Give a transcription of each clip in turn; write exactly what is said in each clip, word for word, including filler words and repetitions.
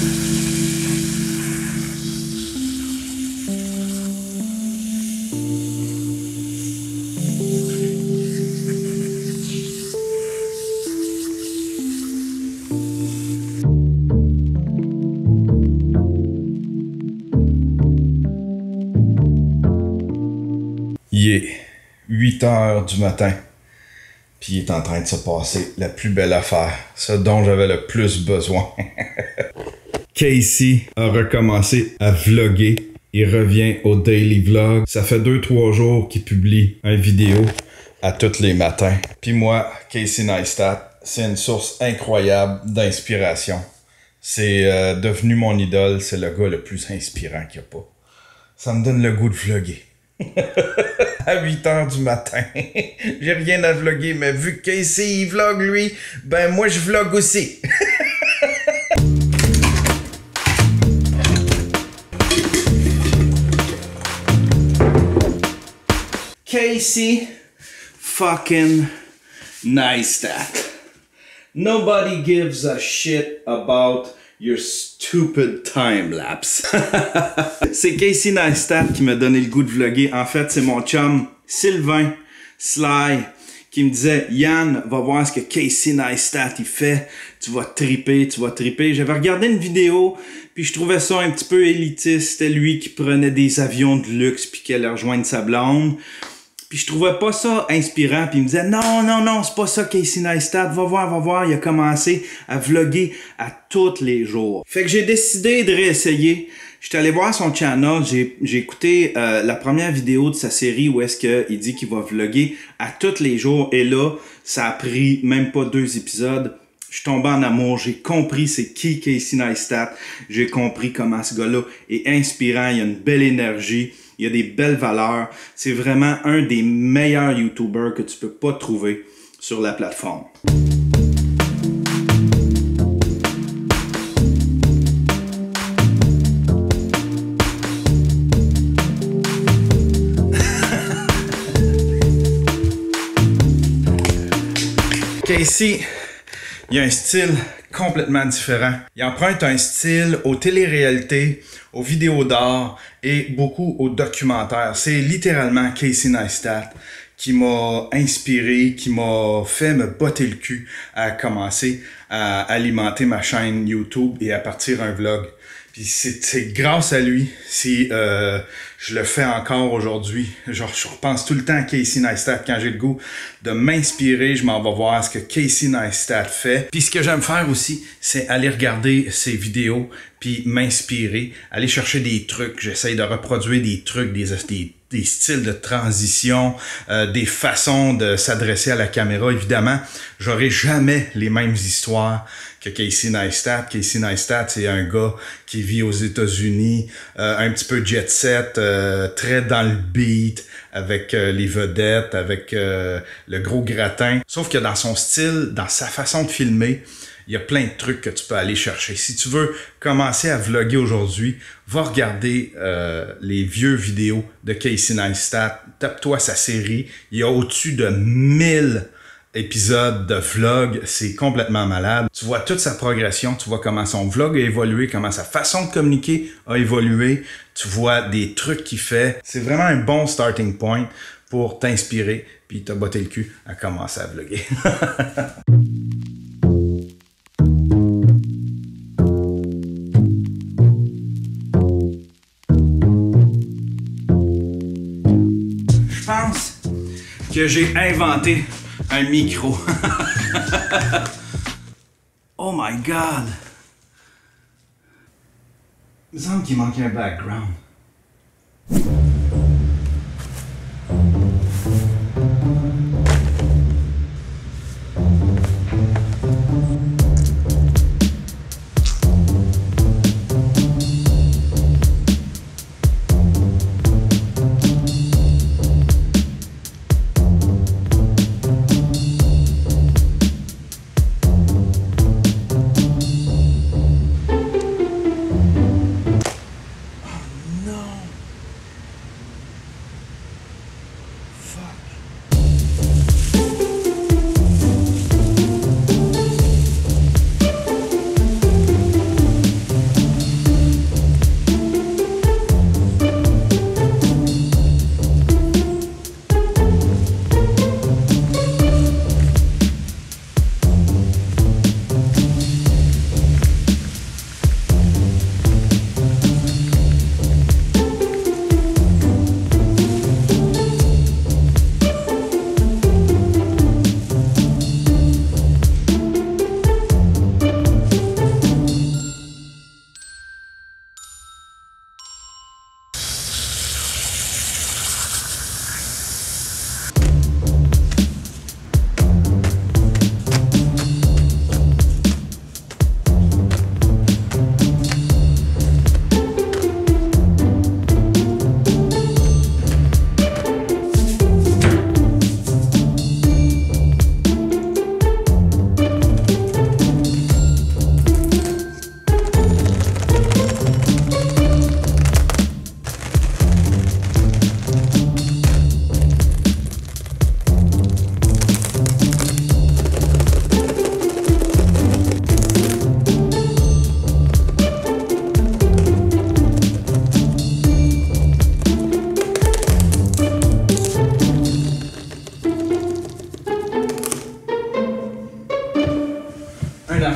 Il est huit heures du matin, puis il est en train de se passer la plus belle affaire, ce dont j'avais le plus besoin. Casey a recommencé à vlogger. Il revient au daily vlog. Ça fait deux trois jours qu'il publie une vidéo à tous les matins. Puis moi, Casey Neistat, c'est une source incroyable d'inspiration. C'est euh, devenu mon idole. C'est le gars le plus inspirant qu'il n'y a pas. Ça me donne le goût de vlogger. À huit heures du matin. J'ai rien à vlogger, mais vu que Casey il vlog lui, ben moi je vlog aussi. Casey fucking Neistat. Nobody gives a shit about your stupid time-lapse. C'est Casey Neistat qui m'a donné le goût de vlogger. En fait, c'est mon chum Sylvain Sly qui me disait « Yann, va voir ce que Casey Neistat il fait. Tu vas triper, tu vas triper. » J'avais regardé une vidéo, puis je trouvais ça un petit peu élitiste. C'était lui qui prenait des avions de luxe puis qui allait rejoindre sa blonde. Puis je trouvais pas ça inspirant. Puis il me disait, non, non, non, c'est pas ça Casey Neistat. Va voir, va voir. Il a commencé à vlogger à tous les jours. Fait que j'ai décidé de réessayer. J'étais allé voir son channel. J'ai j'ai écouté euh, la première vidéo de sa série où est-ce qu'il dit qu'il va vlogger à tous les jours. Et là, ça a pris même pas deux épisodes. Je suis tombé en amour. J'ai compris c'est qui Casey Neistat. J'ai compris comment ce gars-là est inspirant. Il a une belle énergie. Il y a des belles valeurs. C'est vraiment un des meilleurs YouTubers que tu peux pas trouver sur la plateforme. Casey, il a un style complètement différent. Il emprunte un style aux téléréalités, aux vidéos d'art et beaucoup aux documentaires. C'est littéralement Casey Neistat qui m'a inspiré, qui m'a fait me botter le cul à commencer à alimenter ma chaîne YouTube et à partir un vlog. Puis c'est grâce à lui si euh, je le fais encore aujourd'hui. Genre, je repense tout le temps à Casey Neistat quand j'ai le goût de m'inspirer. Je m'en vais voir ce que Casey Neistat fait. Puis ce que j'aime faire aussi, c'est aller regarder ses vidéos puis m'inspirer, aller chercher des trucs. J'essaye de reproduire des trucs, des, des, des styles de transition, euh, des façons de s'adresser à la caméra. Évidemment, j'aurai jamais les mêmes histoires que Casey Neistat. Casey Neistat, c'est un gars qui vit aux États-Unis, euh, un petit peu jet set, euh, très dans le beat, avec euh, les vedettes, avec euh, le gros gratin. Sauf que dans son style, dans sa façon de filmer, il y a plein de trucs que tu peux aller chercher. Si tu veux commencer à vlogger aujourd'hui, va regarder euh, les vieux vidéos de Casey Neistat. Tape-toi sa série. Il y a au-dessus de mille épisodes de vlog. C'est complètement malade. Tu vois toute sa progression. Tu vois comment son vlog a évolué, comment sa façon de communiquer a évolué. Tu vois des trucs qu'il fait. C'est vraiment un bon starting point pour t'inspirer puis te botter le cul à commencer à vlogger. Je pense que j'ai inventé un micro. Oh my god! Il me semble qu'il manquait un background.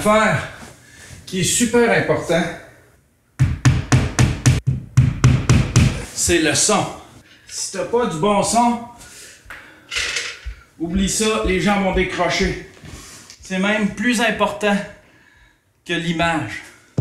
affaire qui est super important, c'est le son. Si t'as pas du bon son, oublie ça, les gens vont décrocher. C'est même plus important que l'image.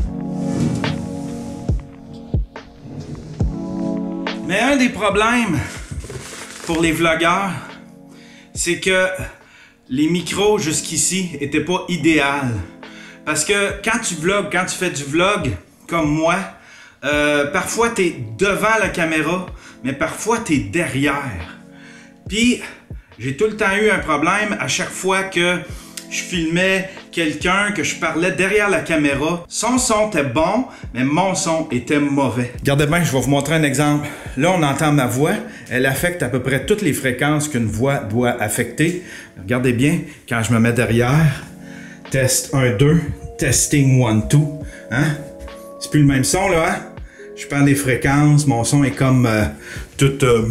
Mais un des problèmes pour les vlogueurs, c'est que les micros jusqu'ici étaient pas idéales. Parce que quand tu vlogs, quand tu fais du vlog comme moi, euh, parfois tu es devant la caméra, mais parfois tu es derrière. Puis j'ai tout le temps eu un problème à chaque fois que je filmais quelqu'un, que je parlais derrière la caméra. Son son était bon, mais mon son était mauvais. Regardez bien, je vais vous montrer un exemple. Là, on entend ma voix. Elle affecte à peu près toutes les fréquences qu'une voix doit affecter. Regardez bien, quand je me mets derrière, test un, deux, testing one, deux. Hein? C'est plus le même son, là, hein? Je prends des fréquences, mon son est comme euh, tout... Euh,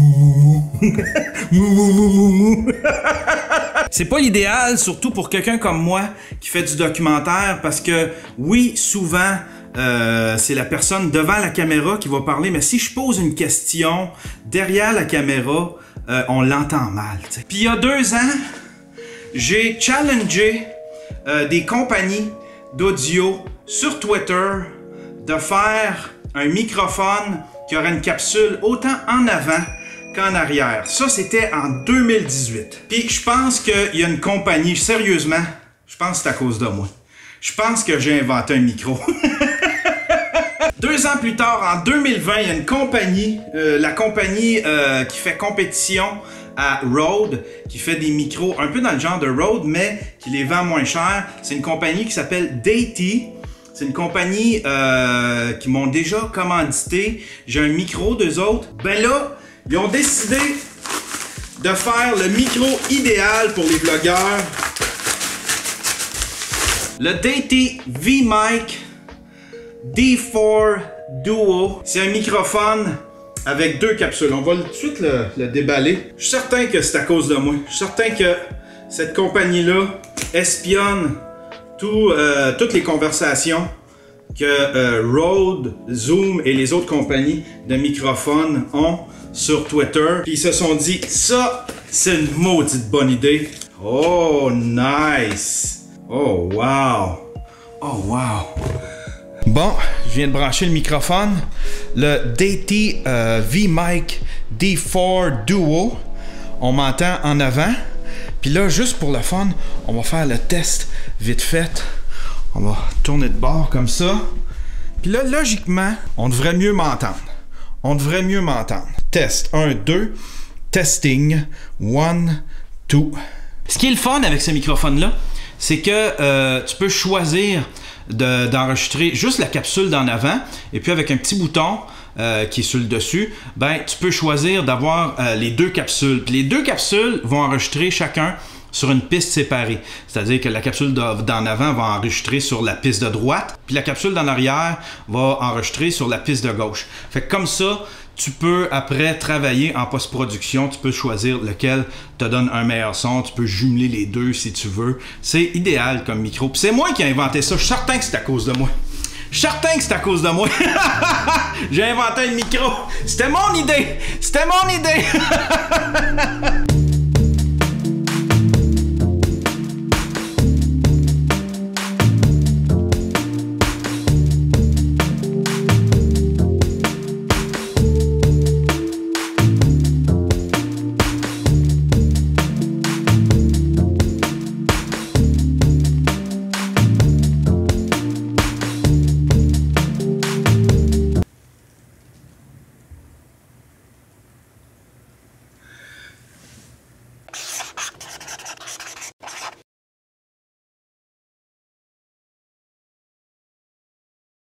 C'est pas l'idéal, surtout pour quelqu'un comme moi qui fait du documentaire, parce que oui, souvent, euh, c'est la personne devant la caméra qui va parler, mais si je pose une question derrière la caméra, euh, on l'entend mal. T'sais. Puis il y a deux ans, j'ai challengé euh, des compagnies d'audio sur Twitter de faire un microphone qui aurait une capsule autant en avant qu'en arrière. Ça, c'était en deux mille dix-huit. Puis je pense qu'il y a une compagnie, sérieusement, je pense que c'est à cause de moi. Je pense que j'ai inventé un micro. Deux ans plus tard, en deux mille vingt, il y a une compagnie, euh, la compagnie euh, qui fait compétition à Rode, qui fait des micros un peu dans le genre de Rode, mais qui les vend moins cher. C'est une compagnie qui s'appelle Deity. C'est une compagnie euh, qui m'ont déjà commandité. J'ai un micro d'eux autres. Ben là, ils ont décidé de faire le micro idéal pour les vlogueurs. Le Deity V-Mic D quatre Duo. C'est un microphone avec deux capsules. On va tout de suite le, le déballer. Je suis certain que c'est à cause de moi. Je suis certain que cette compagnie-là espionne tout, euh, toutes les conversations que euh, Rode, Zoom et les autres compagnies de microphones ont sur Twitter. Puis ils se sont dit, ça, c'est une maudite bonne idée. Oh, nice. Oh, wow. Oh, wow. Bon, je viens de brancher le microphone. Le Deity euh, V-Mic D quatre Duo. On m'entend en avant. Puis là, juste pour le fun, on va faire le test vite fait. On va tourner de bord comme ça. Puis là, logiquement, on devrait mieux m'entendre. On devrait mieux m'entendre. Test un, deux. Testing one, deux. Ce qui est le fun avec ce microphone-là, c'est que euh, tu peux choisir de, d'enregistrer juste la capsule d'en avant. Et puis avec un petit bouton euh, qui est sur le dessus, ben, tu peux choisir d'avoir euh, les deux capsules. Puis les deux capsules vont enregistrer chacun sur une piste séparée. C'est-à-dire que la capsule d'en avant va enregistrer sur la piste de droite, puis la capsule d'en arrière va enregistrer sur la piste de gauche. Fait que comme ça, tu peux après travailler en post-production, tu peux choisir lequel te donne un meilleur son, tu peux jumeler les deux si tu veux. C'est idéal comme micro. Puis c'est moi qui ai inventé ça, je suis certain que c'est à cause de moi. Je suis certain que c'est à cause de moi. J'ai inventé le micro. C'était mon idée. C'était mon idée.